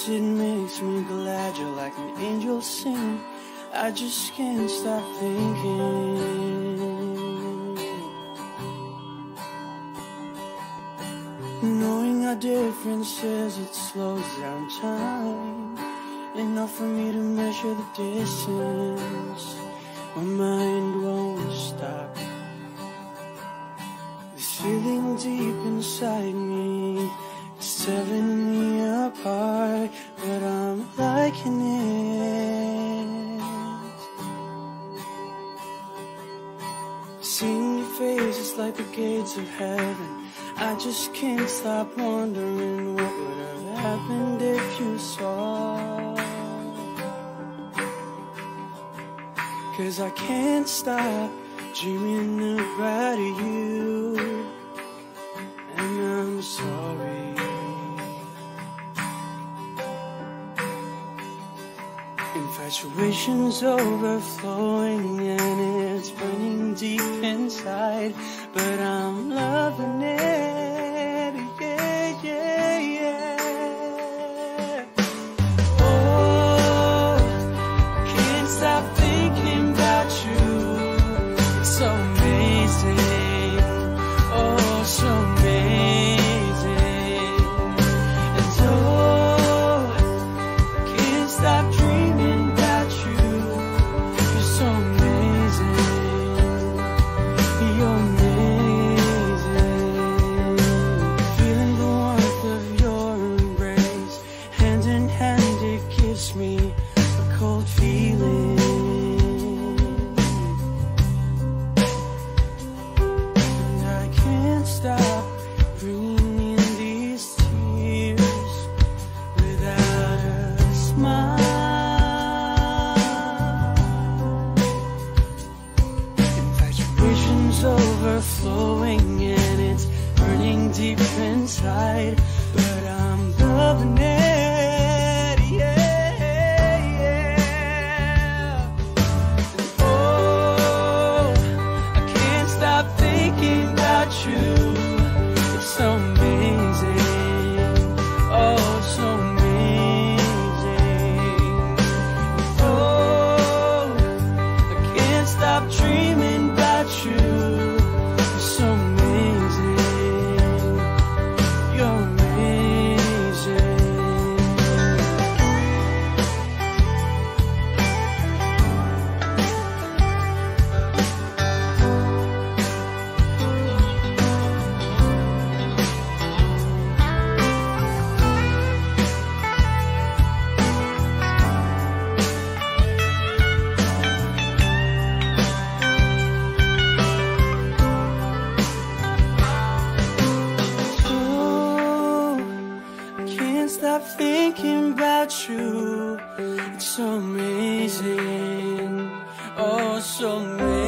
Yes, it makes me glad you're like an angel singing. I just can't stop thinking. Knowing our differences, it slows down time, enough for me to measure the distance. My mind won't stop. This feeling deep inside me, it's tearing me apart, but I'm liking it. Seeing your face is like the gates of heaven. I just can't stop wondering what would have happened if you saw. 'Cause I can't stop dreaming about you, and I'm sorry. Infatuation's overflowing and it's burning deep inside, but I'm loving it, yeah, yeah, yeah. Oh, can't stop thinking about you. It's so amazing, oh, so amazing. And oh, can't stop dreaming about you. You're so amazing, you're amazing. Feeling the warmth of your embrace, hand in hand it gives me a cold feeling. And I can't stop bringing in these tears without a smile. Infatuation's overflowing and it's burning deep inside, but I'm loving it, yeah, yeah. And oh, I can't stop thinking about you. It's so amazing, oh, so amazing. Oh, I can't stop dreaming about you. You're so amazing, you're amazing. Can't stop thinking about you. It's so amazing, oh, so amazing.